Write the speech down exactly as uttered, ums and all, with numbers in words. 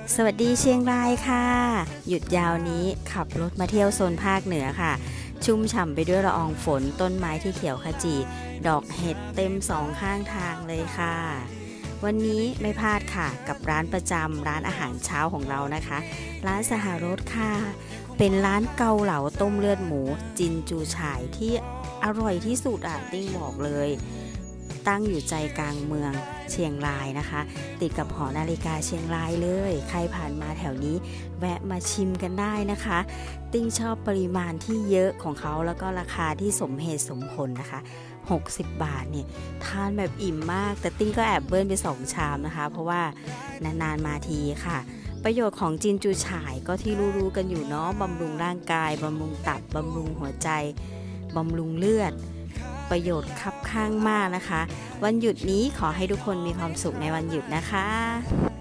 สวัสดีเชียงรายค่ะหยุดยาวนี้ขับรถมาเที่ยวโซนภาคเหนือค่ะชุ่มฉ่ำไปด้วยละอองฝนต้นไม้ที่เขียวขจีดอกเห็ดเต็มสองข้างทางเลยค่ะวันนี้ไม่พลาดค่ะกับร้านประจำร้านอาหารเช้าของเรานะคะร้านสหรสค่ะเป็นร้านเกาเหลาต้มเลือดหมูจินจูฉ่ายที่อร่อยที่สุดอ่ะติ้งบอกเลยตั้งอยู่ใจกลางเมืองเชียงรายนะคะติดกับหอนาฬิกาเชียงรายเลยใครผ่านมาแถวนี้แวะมาชิมกันได้นะคะติ้งชอบปริมาณที่เยอะของเขาแล้วก็ราคาที่สมเหตุสมผลนะคะหกสิบบาทเนี่ยทานแบบอิ่มมากแต่ติ้งก็แอบเบิ้ลไปสองชามนะคะเพราะว่านานๆมาทีค่ะประโยชน์ของจินจูฉ่ายก็ที่รู้ๆกันอยู่เนาะบำรุงร่างกายบำรุงตับบำรุงหัวใจบำรุงเลือดประโยชน์คับข้างมากนะคะวันหยุดนี้ขอให้ทุกคนมีความสุขในวันหยุดนะคะ